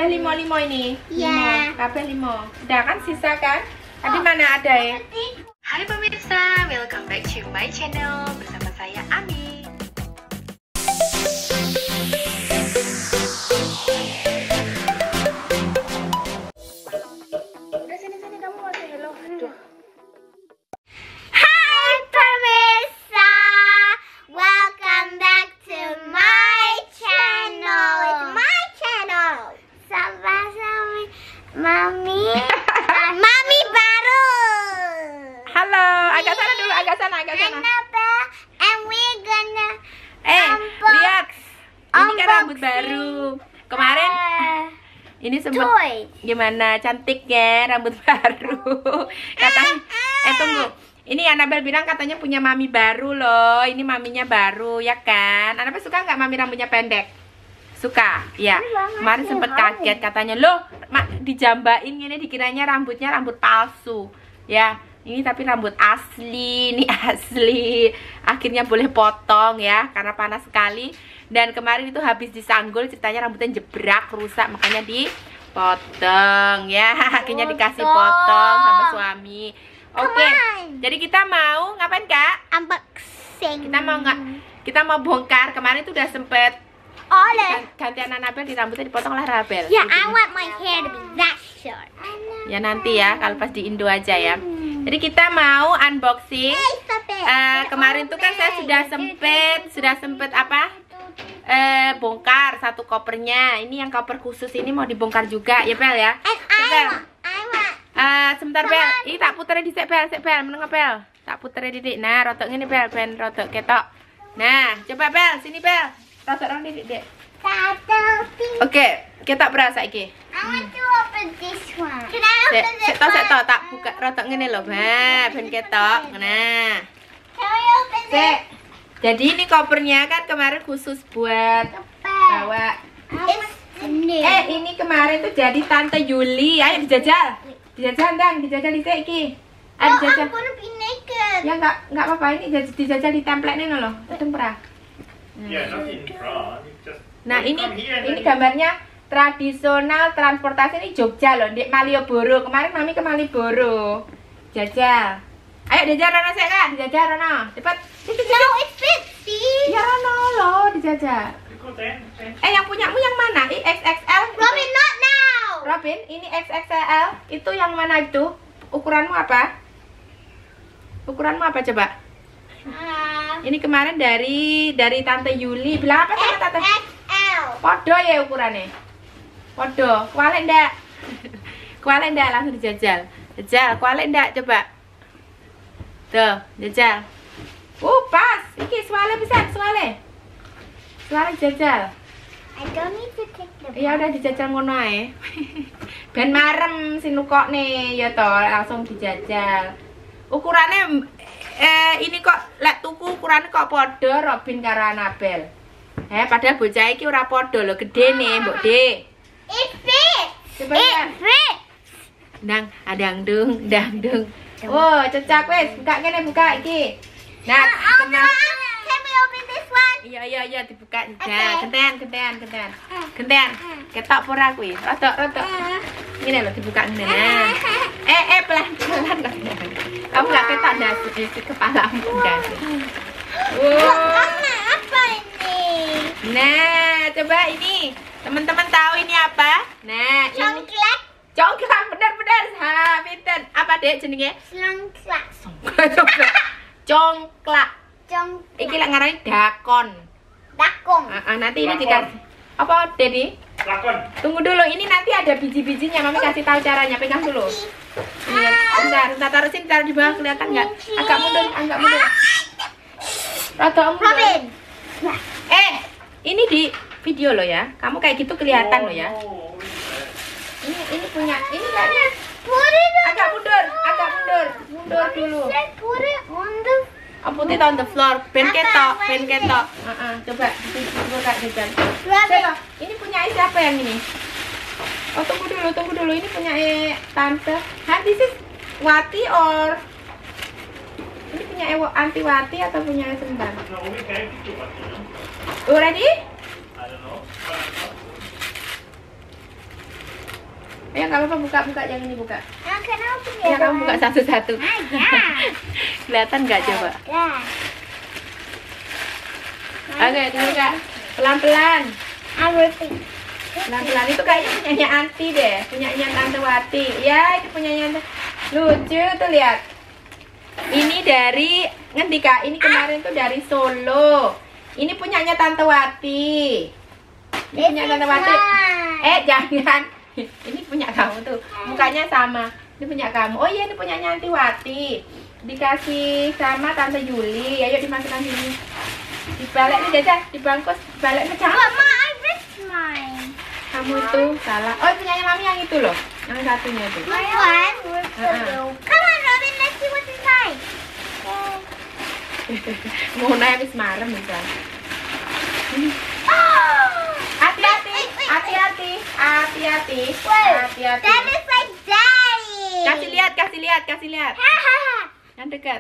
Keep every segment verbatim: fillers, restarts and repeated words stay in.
Kabeh limo-limo ini. Iya. Kabeh limo. Udah kan sisa kan? Tadi mana ada ya? Hai pemirsa, welcome back to my channel bersama saya Ami. Udah sini-sini kamu mau say hello. Aduh. Hai pemirsa, welcome back to my channel. It's my channel. Sama-sama Mami, Mami baru. Halo, agak sana dulu, agak sana, agak sana. Annabelle, and we're gonna Eh, unbox- lihat. Ini kan rambut unboxing, baru. Kemarin uh, ini sempet toys. gimana cantiknya rambut baru. Katanya, eh tunggu. Ini Annabelle bilang katanya punya mami baru loh. Ini maminya baru ya kan? Annabelle suka nggak mami rambutnya pendek? Suka, ya. Kemarin sempet kaget katanya loh, mak dijambain gini dikiranya rambutnya rambut palsu, ya. Ini tapi rambut asli, ini asli. Akhirnya boleh potong ya, karena panas sekali. Dan kemarin itu habis disanggul, ceritanya rambutnya jebrak, rusak, makanya dipotong ya. Akhirnya dikasih potong sama suami. Oke, jadi kita mau ngapain kak? Unboxing. Kita mau nggak? Kita mau bongkar. Kemarin itu udah sempet Oleh. gantian Annabelle di rambutnya dipotong lah Annabelle. Yeah, I want my hair to be that short. Ya nanti ya, kalau pas di Indo aja ya. Jadi kita mau unboxing. Eh, kemarin tuh kan saya sudah sempet, sudah sempet apa? Eh, bongkar satu kopernya. Ini yang koper khusus ini mau dibongkar juga ya Bel ya. And I Bel. want, I want. Eh, sebentar Bel. Ini tak puter di sek Bel, sek Bel, meneng Bel. Tak puter didik. Nah, rotok ini Bel, ben rotok ketok. Nah, coba Bel, sini Bel. Rotok orang didik, Dek. Satu, tiga. Oke, ketok berasa iki. I want to open this one. Can I Sek, open this sek to, sek to, one? tak buka rotok ngene lho, Bah, ben ketok. Nah. Can we open this? Sek. Jadi ini kopernya kan kemarin khusus buat bawa. It's new. Eh, ini kemarin tuh jadi Tante Yuli. Ayo dijajal. Dijajal dan dijajal di sek iki. Ayo Oh, dijajal. I'm gonna be naked. Ya enggak enggak apa-apa ini jadi dijajal di template-nya loh. Tudung perah. Yeah, nothing wrong. Just Nah, when you ini come here and ini then gambarnya tradisional transportasi ini Jogja loh, di Malioboro. Kemarin Mami ke Malioboro. Jajal. Ayo dijajal Rono sik Kak, dijajal Rono. Cepat. No, it fits, see? Ya Rono loh, dijajal. you go then, then. Eh, yang punyamu yang mana? Ini X X L. Robin, not now. Robin, ini X X L. Itu yang mana itu? Ukuranmu apa? Ukuranmu apa coba? Uh, Ini kemarin dari dari Tante Yuli. Bilang apa sama Tante? X L. Podo ya ukurannya. Podo. Kualik ndak? Kualik ndak langsung dijajal. Jajal, kualik ndak coba. Tuh, jajal. Uh, pas. Iki suale bisa, suale. Suale jajal. I don't need to take the. Ya udah dijajal ngono ae. Ben marem sinukokne ya toh, langsung dijajal. Ukurannya eh ini kok lek tuku ukurannya kok podo Robin karo Annabelle. Eh padahal bocah iki ora podo lho, gedene, Mbok De. It fits. Coba It lihat. fits. Dang, adang dung, dang dung. Oh, cocok wis, buka kene buka iki. Nah, Oh, no. kena- Can we open this one? Iya iya iya dibuka. Oke. Nah, genten genten genten. Genten. Ketok pura kuwi. Rodok rodok. Ngene lho dibuka ngene. Nah. Eh eh pelan-pelan kok. Kamu enggak ketok ndas di kepalamu ndas. Wow. Mama, apa ini? Nah, coba ini. Teman-teman tahu ini apa? Nah, ini Congklak. congklak bener-bener. Ha, pinten. Apa Dek jenenge? Congklak. Congklak. Congklak. Iki lek ngarani dakon. Dakong. Ah, ah, nanti ini Lakon. dikasih. Apa, Dedi? Lakon. Tunggu dulu, ini nanti ada biji-bijinya. Mami kasih tahu caranya. Pegang dulu. Ini, bentar, bentar taruh sini, taruh di bawah kelihatan nggak? Agak mundur, agak mundur. Rada mundur. Robin. Eh, ini di video loh ya. Kamu kayak gitu kelihatan loh ya. Oh, Ini ini punya, ini kayaknya Put it on agak mundur, agak mundur, mundur dulu. Said put it on the. Oh, put it on the floor. Ben ketok, ben ketok. Heeh, coba dibuka jajan. Robin. Coba, ini punya siapa yang ini? Oh, tunggu dulu, tunggu dulu. Ini punya eh, tante. Huh, this is Wati or ini punya Ewo anti Wati atau punya sebentar? no, we can't do too much, you know. You ready? I don't know. Ayo nggak apa-apa buka buka yang ini buka. Nah, can I open Ya it? kamu buka satu-satu. Ah, yeah. Kelihatan nggak coba? Yeah. Oke, dulu kak. Pelan-pelan. I repeat. Pelan-pelan itu kayaknya punyanya Anti deh, punyanya Tante Wati. Ya, itu punyanya lucu tuh lihat. Ini dari ngerti kak? Ini kemarin tuh dari Solo. Ini punyanya Tante Wati. Ini punya Tante Wati. Eh jangan. Ini punya kamu tuh. Mukanya sama. Ini punya kamu. Oh iya ini punyanya Anti Wati. Dikasih sama Tante Yuli. Ayo dimasukkan sini. Dibalik nih Jaja, dibangkus, balik ke But ma, I ripped mine. Kamu itu salah. Oh, punyanya Mami yang itu loh. Yang satunya tuh. My one was the Uh-uh. blue. Come on, Robin, let's see what's inside. Mau naik habis marem bisa. Oh! Hati-hati, Wait, wait, wait. hati-hati, hati-hati, Wait, hati-hati. that is like daddy. Kasih lihat, kasih lihat, kasih lihat. Yang dekat.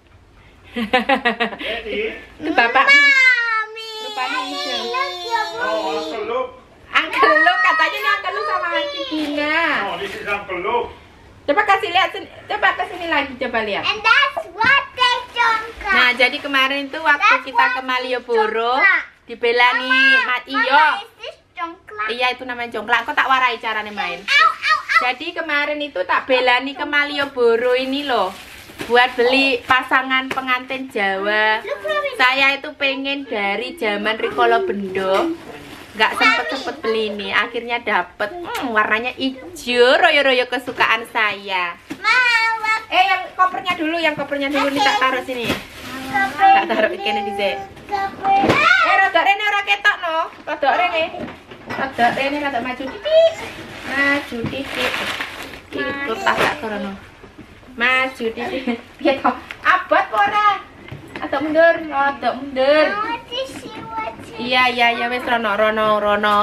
Daddy. Itu bapakmu. Mommy. Rupanya hijau. Look, your Oh, Uncle Luke. Uncle lu katanya nih Uncle lu sama Auntie Dina. Oh, this is Uncle Luke. Coba kasih lihat, sini- coba ke sini lagi, coba lihat. And that's what they jongkak. Nah, jadi kemarin tuh waktu That's kita what ke Malioboro, jongklak. dibelani Mat Iyo. Mama, is this jongklak? Iya, itu namanya jongklak. Kok tak warai caranya main. Ow, ow, ow. Jadi kemarin itu tak belani ke Malioboro ini loh, buat beli pasangan pengantin Jawa. Look, Robin. Saya itu pengen dari zaman Rikolo Bendo, nggak sempet sempet beli ini. Akhirnya dapet, hmm, warnanya hijau, royo-royo kesukaan saya. Mama, Eh, yang kopernya dulu, yang kopernya dulu nih tak taruh sini. Tak taruh kene di sini. Eh, rodok rene ora ketok no. Rodok rene. Rodok rene rodok maju titik. Maju titik. Iki tas tak torono. Maju titik. Piye to? Abot apa ora? Rodok mundur, rodok mundur. I want to see what's in. Iya, iya, iya wis rono rono rono.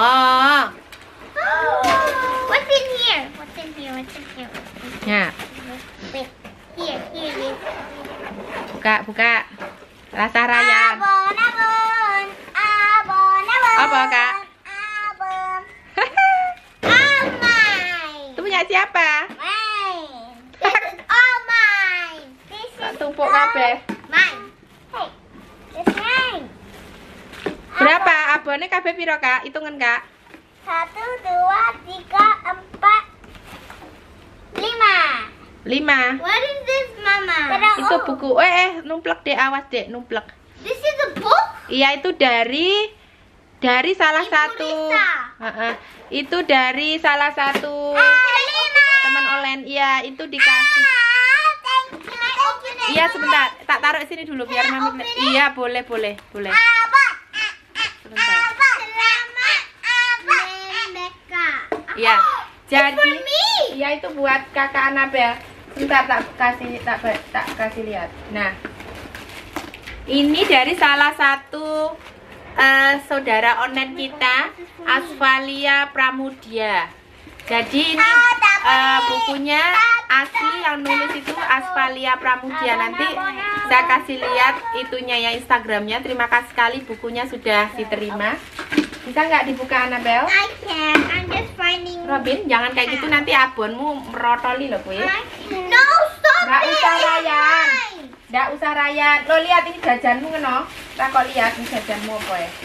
What's in here? What's in here? What's in here? Ya, Wait. Here, here, here. buka, buka. Rasa rayan. Abon, abon, abon, abon. Apa, Kak? Abon. All mine. Itu punya siapa? Mine. This is all mine. This Tak is tumpuk all kabeh. mine. Hey, it's mine. Berapa? Abone kabeh piro, Kak? Hitungan, Kak. Satu, dua, tiga, empat, lima. lima. What is this, Mama? Itu buku. Eh, eh, numplek dek, awas dek, numplek. This is a book? Iya, itu dari dari salah Ibu satu. Risa. Heeh. Itu dari salah satu Ah, lima. teman online. Iya, itu dikasih. Ah, thank you. Can I open it? Iya, sebentar. Tak taruh sini dulu biar Can I Mami. open lihat. it? Iya, boleh, boleh, boleh. Abang. Sebentar. Abang. Selamat, Abang. Rebecca. Iya. Jadi It's for me. iya itu buat Kakak Anabel. Sebentar tak kasih tak tak kasih lihat. Nah. Ini dari salah satu eh, saudara online kita, Asfalia Pramudia. Jadi ini eh, bukunya asli yang nulis itu Asfalia Pramudia. Nanti saya kasih lihat itunya ya Instagramnya. Terima kasih sekali bukunya sudah diterima. Bisa nggak dibuka Anabel? I can. I'm just finding. Robin, jangan kayak gitu nanti abonmu merotoli loh kue. No, stop Nggak it. usah It's Rayan. mine. Nggak usah Rayan. Lo lihat ini jajanmu ngeno. Tak kok lihat ini jajanmu apa ya?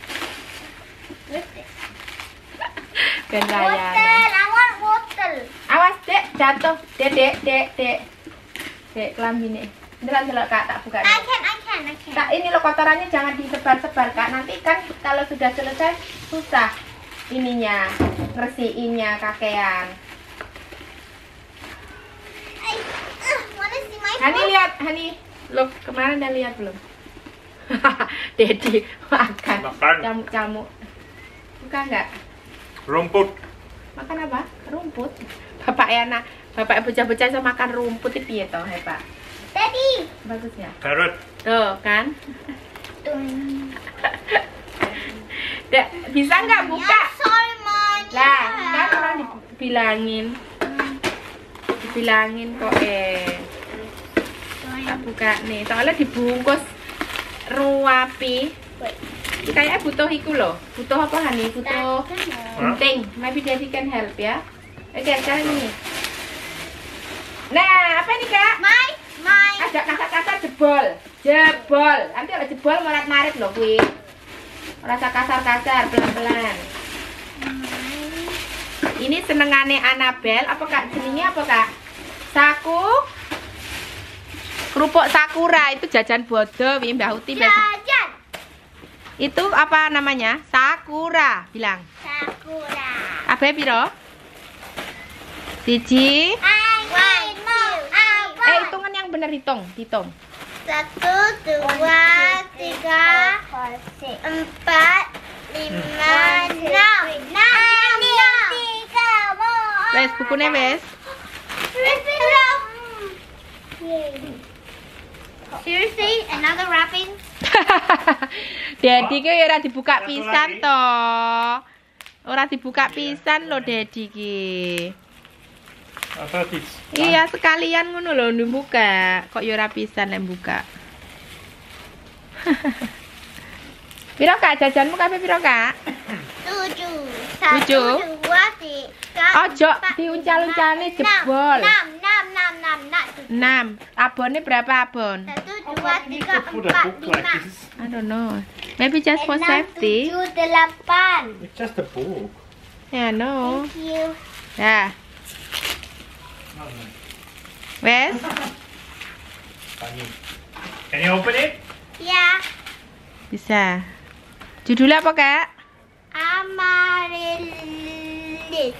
Ben Rayan. Water. I want water. Awas dek, jatuh. Dek, dek, dek, dek. Dek, kelambine. Beneran delok Kak, tak buka I dulu. can. I can. I can. Kak, ini lo kotorannya jangan disebar-sebar Kak. Nanti kan kalau sudah selesai susah ininya ngersiinnya kakean. I uh, want to see my Hani book. lihat, Hani. Lo kemarin udah lihat belum? Dedi makan Makan. camuk-camuk. Buka nggak? Rumput. Makan apa? Rumput. Bapak Yana, bapak bocah-bocah bisa makan rumput itu ya toh, hebat. Daddy. Bagus ya. Carrot. Tuh kan? Tung. Da, bisa nggak buka? Ya, sorry, Mom. Lah, kan orang dibilangin. Dibilangin kok eh. Tak buka nih, soalnya dibungkus ruapi. Ini kayaknya butuh iku loh. Butuh apa Hani? Butuh gunting. Maybe Daddy can help ya. Oke, sekarang ini. Nah, apa nih Kak? My, my. Ajak kasar-kasar jebol. Jebol. Nanti kalau jebol morat-marit loh kuwi. Rasa kasar-kasar pelan-pelan. Ini senengane Annabel apa Kak? Jenenge apa Kak? Saku. Kerupuk sakura itu jajan bodoh wi Mbak Uti. Jajan. Itu apa namanya? Sakura bilang. Sakura. Apa piro? Siji. One, two, apa? Eh hitungan yang benar hitung, hitung. Satu, dua, tiga, empat, lima, enam, enam, tiga, Wes bukunya wes. Seriously, another wrapping? Daddy ki ora dibuka Satu pisan lagi. to. Ora dibuka pisan lo Daddy ki. I thought it's Iya sekalian ngono lho dibuka. Kok ya ora pisan lek buka. Piro Kak jajanmu kabeh piro Kak? Tujuh. Tujuh. Satu, dua, tiga, Ojo empat, diuncal-uncalne lima, jebol. Enam, enam, enam, enam, enam, tujuh. enam. Abonnya berapa abon? Satu, dua, tiga, put a empat, book like lima. this. I don't know. Maybe just for Enam, safety. tujuh, delapan. It's just a book. Ya no. Thank you. Ya. Wes. Funny. Can you open it? Ya. Bisa. Judulnya apa Kak? Amaryllis.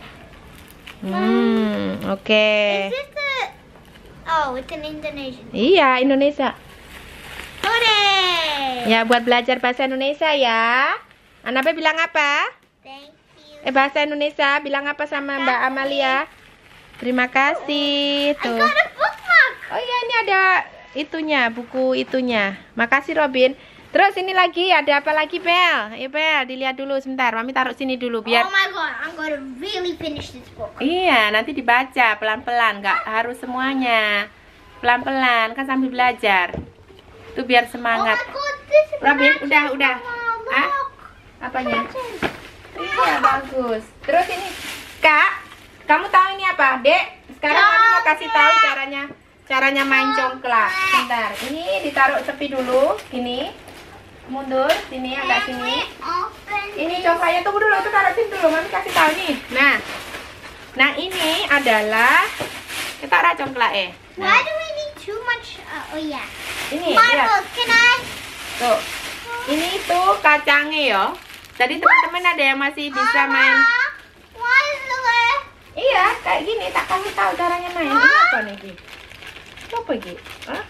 Hmm, oke. Is this a... Oh, it's an Indonesian. Iya, Indonesia. Hooray! Ya, buat belajar bahasa Indonesia ya. Anaknya bilang apa? Thank you. Eh, bahasa Indonesia bilang apa sama Mbak Amalia? Terima kasih. I Tuh. got a bookmark. Oh iya, ini ada itunya, buku itunya. Makasih Robin. Terus ini lagi ada apa lagi Bel? Ya Bel, dilihat dulu sebentar. Mami taruh sini dulu biar. Oh my god, I'm gonna really finish this book. Iya, nanti dibaca pelan-pelan, nggak harus semuanya. Pelan-pelan kan sambil belajar. Itu biar Oh semangat. my god, this is Robin, matches udah, udah. sama look. Ah? Apanya? Matches. Iya, bagus. Terus ini, Kak, kamu tahu ini apa? Dek, sekarang Mami mau kasih tahu caranya caranya main congklak. Bentar, ini ditaruh tepi dulu, gini. Mundur, sini, agak Can sini. we open Ini this? congklaknya tunggu dulu, itu taruh sini dulu. Mami kasih tahu nih. Nah, nah ini adalah kita taruh congklak eh. Why do we need too much? Uh, oh yeah. Ini, lihat. Marbles, can I? Tuh. Ini tuh kacangnya ya. Jadi teman-teman ada yang masih bisa main. Mama, why is the left? Iya, kayak gini. Tak kasih tahu caranya main. Ini apa nih, Gi? Ini apa, Gi? Hah?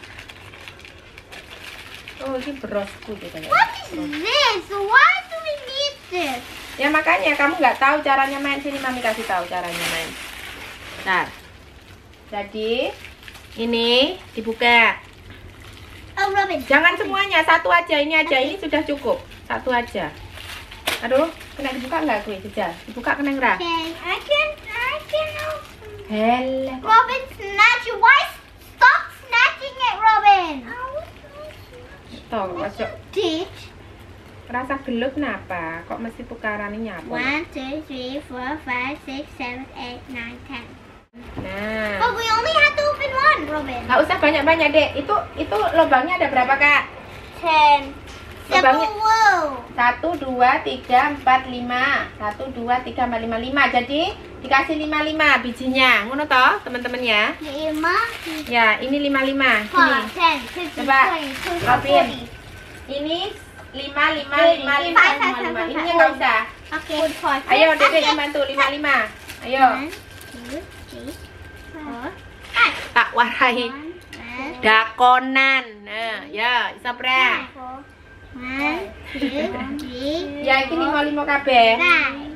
Oh, ini berosku gitu ya. What is this? Why do we need this? Ya makanya kamu nggak tahu caranya main. Sini Mami kasih tahu caranya main. Bentar. Jadi ini dibuka. Oh, Robin. Jangan semuanya, satu aja. Ini aja, ini sudah cukup. Satu aja. Aduh, kena dibuka nggak gue? Jejal. Dibuka kena nggak? Okay, I can, I can open. Hele. Robin, snatch it. Why? Stop snatching it, Robin. Toh, ojo. Ditch. Rasa gelut kenapa? Kok mesti tukaran ini apa? One, two, three, four, five, six, seven, eight, nine, ten. Nah, But we only had to open one, Robin. nggak usah banyak-banyak dek. Itu itu lubangnya ada berapa kak? Ten. Lubangnya- Sepuluh. Satu, dua, tiga, empat, lima. Satu, dua, tiga, empat, lima, lima. Jadi dikasih lima lima bijinya. Ngono toh teman-teman ya? Lima. Ya, ini lima lima. Five, Sini. ten, fifteen, Coba, twenty, twenty-five, Robin. forty. Ini lima lima Five, lima five, lima five, lima five, lima. five, Ini five. nggak usah. Okay. Five. Ayo, Okay. dedek yang bantu lima lima. Ayo, One, two, three, four, five. tak warai. One, two, Dakonan. Nah, ya, sabra. four. One, two, three, Ya, ini lima lima kabeh. five.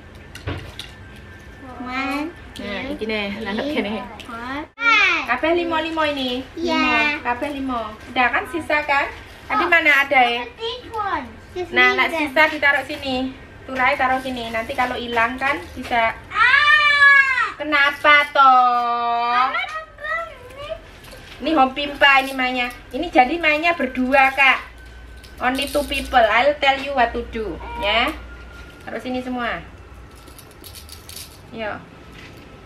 One, Nah, two, iki nih, lanjut three, kene. four, five. Kabeh lima lima ini. Iya. Lima. Kabeh lima. Udah kan sisa kan? Tadi mana ada ya? This one. Just Nah, leave nak them. sisa ditaruh sini. Turai taruh sini. Nanti kalau hilang kan bisa. Ah! Kenapa toh? Mama, Mama. Ini home pimpa ini mainnya. Ini jadi mainnya berdua kak. Only two people. I'll tell you what to do. Ya. Taruh sini semua. Yo.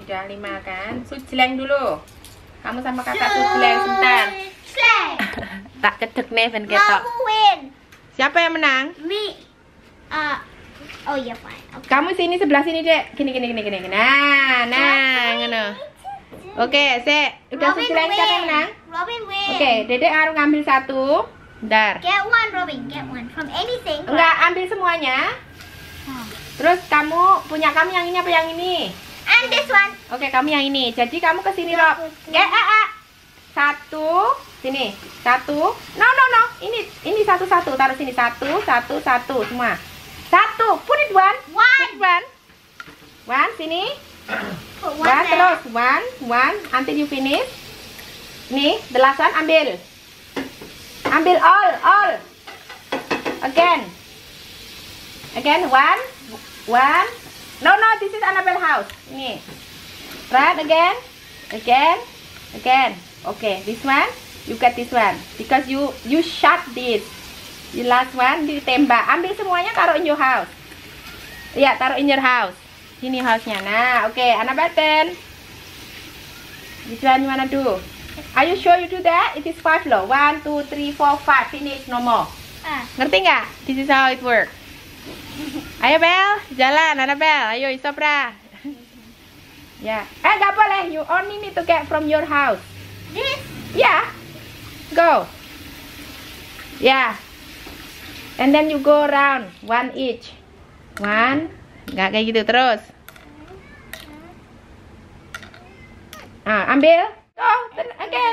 Udah lima kan? Sujleng dulu. Kamu sama kakak sujleng sebentar. Slay. Tak cedek nih ben ketok. Now who win? Siapa yang menang? Me. Uh. Oh yeah, fine. Okay. Kamu sini sebelah sini, Dek. Gini gini gini gini. Nah, nah, ngono. Oke, Sek. Udah Robin sujleng siapa yang win. menang? Robin win. Oke, Dedek harus ngambil satu. Bentar. Get one, Robin. Get one from anything. Enggak, ambil semuanya. Oh. Terus kamu punya kamu yang ini apa yang ini? And this one. Oke, kamu yang ini. Jadi kamu ke sini, Rob. Eh, ah, ah. Satu, sini. Satu. No, no, no. Ini ini satu-satu. Taruh sini. Satu, satu, satu semua. Satu. Put it one. One. Put it one. One, sini. Put one One there. terus. One, one until you finish. Nih, the last one ambil. Ambil all, all. Again. Again, one, one. No, no, this is Annabelle house. Nih. Right, again. Again. Again. Okay, this one. You get this one. Because you you shot this. The last one ditembak. Ambil semuanya, taruh in your house. Ya, taruh in your house. Sini house-nya. Nah, oke, okay. Annabelle ten. Which one you wanna do? Are you sure you do that? It is five loh. One, two, three, four, five. Finish, no more. Ah. Ngerti nggak? This is how it works. Ayo Bel, jalan, Annabelle. Ayo Isobra. Ya. Eh, nggak boleh. You only need to get from your house. This. Ya. Go. Ya. And then you go around one each. One. Nggak kayak gitu terus. Ah, ambil. Go. Again.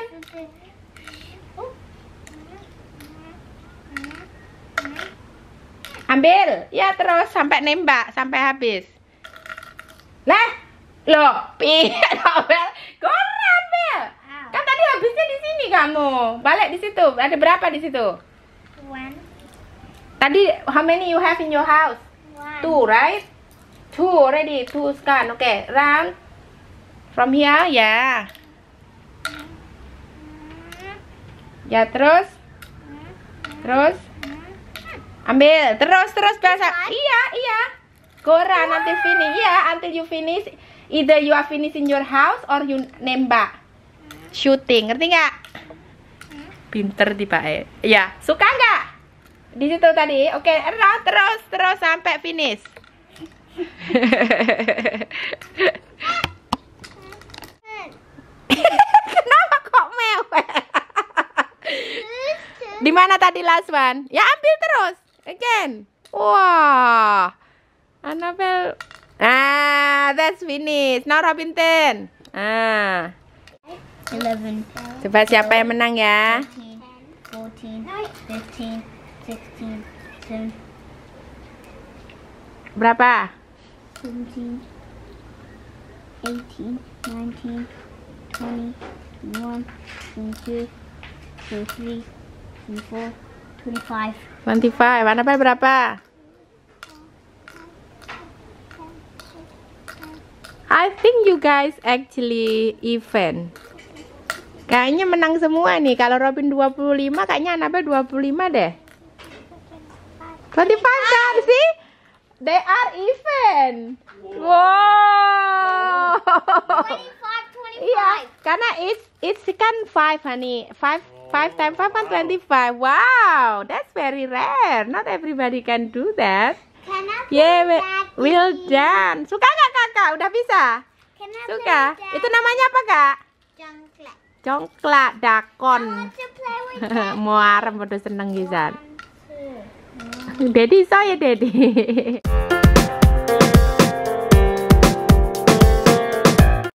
Ambil. Ya terus sampai nembak, sampai habis. Lah. Loh, piye Bel? Koran, Bel. Kan tadi habisnya di sini kamu. Balik di situ. Ada berapa di situ? One. Tadi how many you have in your house? One. Two, right? Two already. Two kan. Oke, okay. Round from here, ya. Ya, terus. Terus. Ambil. Terus, terus bahasa. Iya, iya. Go around until finish. Iya, until you finish. Either you are finish in your house or you nembak. Shooting, ngerti nggak? Pinter tiba eh. Ya, suka nggak? Di situ tadi. Oke, okay. terus terus sampai finish. Kenapa kok mewek? Di mana tadi last one? Ya ambil terus. Again. Wah. Annabelle. Ah, that's finish. Now Robin ten. Ah. Eleven. Coba siapa yang menang ya? thirteen, fourteen, fifteen, sixteen, seventeen, Berapa? seventeen, eighteen, nineteen, twenty, twenty-one, twenty-two, twenty-three, twenty-four, twenty-five. twenty-five. Annabelle berapa? I think you guys actually even. Kayaknya menang semua nih. Kalau Robin dua puluh lima, kayaknya Annabelle dua puluh lima deh. twenty-five kan sih? They are even. Wow. twenty-five, twenty-five. Iya, karena it's it's kan five honey. five five times five kan twenty-five. Wow, that's very rare. Not everybody can do that. Can I play Yeah, we- that, well Daddy? done. Suka nggak kakak? Udah bisa? Can I Suka? play that? Itu namanya apa kak? Jongklak. Congklak, I dakon. want to play with that. Muarem udah seneng gisan. One, two, one. Dedi saya Dedi.